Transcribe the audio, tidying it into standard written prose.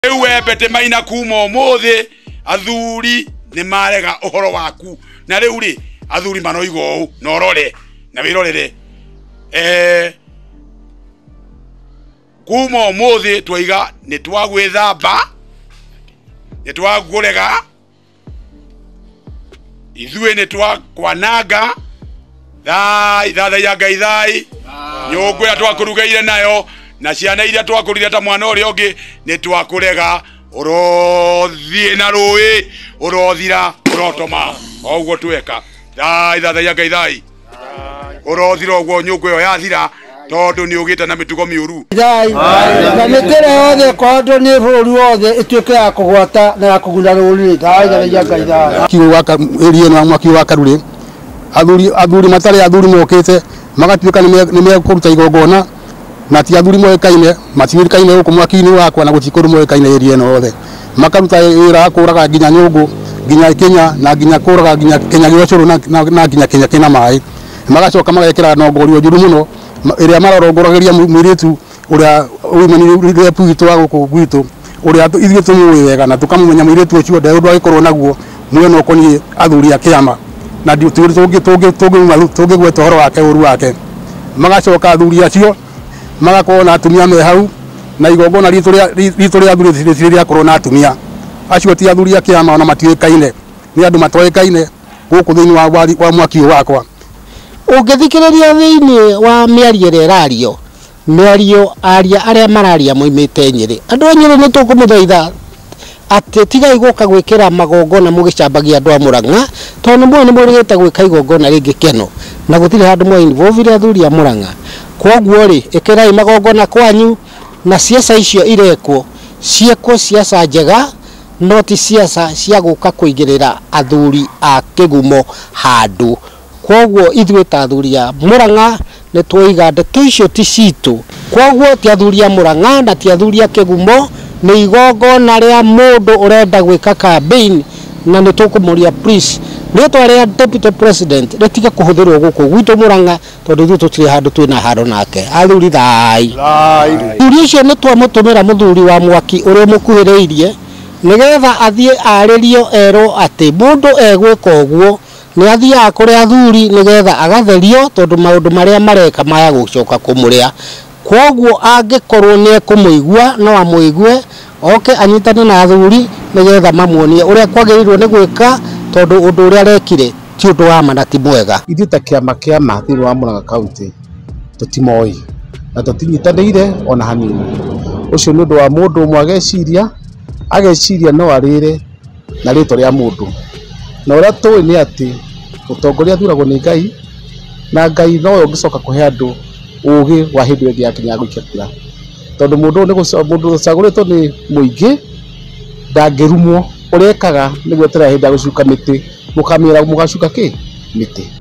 Ewe pete maina kuma umuthi athuri ni marega uhoro waku na riu ri athuri manoigo u no rore na wirorere kuma umuthi twiga ni twagwithamba ni twagurega ithue ni twakwananga thai ya Ngai thai nyungu ya twakurugeire nayo na ciana iria twakurire ta mwana uri ongi ni twakurega urothie na rui urothira urotoma oguo tweka thai ya Ngai thai urothira oguo nyungu yo yathira tondu ni ugite na mitugo miuru thai na mitire yothe kondo ni buri wothe ituike ya kugwata na ya kuguna ruri thai ya Ngai thai kiu waka erie na mwaki wa karuri athuri matari athuri mokite magatuika ni me kuruta igogona na ti athuri moekaine matirikaine huko mwaki-ini wakwa na gutikuru moekaine erie no othe makaruta ira kuraga ginya nyungu ginya Kenya na ginya kuraga ginya Kenya giocuru na ginya Kenya kina mai magacoka magekira nongori njuru muno iria marorongoragĩria mwiritu uria uimani puito wa guku gwitu uria ithuĩ tũmũĩ wega na tukamumenya mwiritu ucio ndeundu agikorwo naguo mwena ukoni athuri a kiama na tũngĩgweta ũhoro wake ũru wake magacoka athuri acio magakorwo na atumia me hau na igongona ritũ rĩa athuri rĩrĩa korwo na atumia acio ti athuri a kiama ona matiũĩkaine nĩ andũ matoĩkaine gũkũ thĩinĩ wa mwaki ũyũ wakwa ungithikiriria thiini wa miario ĩrĩa ĩrario miario aria aria mararia moimĩte Nyeri andu a Nyeri nĩ tũkũmũthaitha ati tigai guka gwikira magongona mugicambagia andu a Murang'a tondu mwe ni murigite gwika igongona ringi keno na gutire handu mwe involve athuri a Murang'a koguo ri ikirai magongona kwanyu na siasa icio irekwo ciekwo siasa njega no ti siasa cia guka kuigirira athuri a kigumo handu koguo ithuĩ ta athuri a Murang'a ni twoiga ndeto icio ti citũ koguo ti athuri a Murang'a na ti athuri a kigumo ni igongona ria mundu urenda gwika campaign na ni tukumuria please ritwa ria deputy president ritiga kuhuthirwo guku gwitu Murang'a tondu ithuĩ tutire handu twina haro nake athuri thai thuri icio ni twamutumira muthuri wa mwaki uria mukuhiriirie nigetha athie aririo ero ati mundu egwika uguo ni athia kuri athuri nigetha agatherio tondu maundu maria mareka maya gucoka kumuria koguo angikorwo ni ekumuigua no amuigue oke anyitane na athuri nigetha mamuonie uria kwagirirwo ni gwika tondu undu uria rekire ti undu wa manati mwega ithuĩ ta kiama thĩinĩ wa Murang'a County tutimoi na tutinyitanĩire ona hanini ucio nĩ ũndũ wa mũndũ ũmwe ageciria no arĩre na rĩtwa rĩa mũndũ na ũrĩa tũĩ nĩ atĩ ũtongoria athuragwo nĩ Ngai na Ngai no ũngĩcoka kũhe andũ ũgĩ wa hĩndĩ ĩngĩ yakinya gũikia kura tondu mũndũ ũcagũrĩtwo nĩ mũingĩ ndangĩrumwo ũrekaga nĩguo eterera hĩndĩ ya gũcuka mĩtĩ mũkamĩra mũgacuka mĩtĩ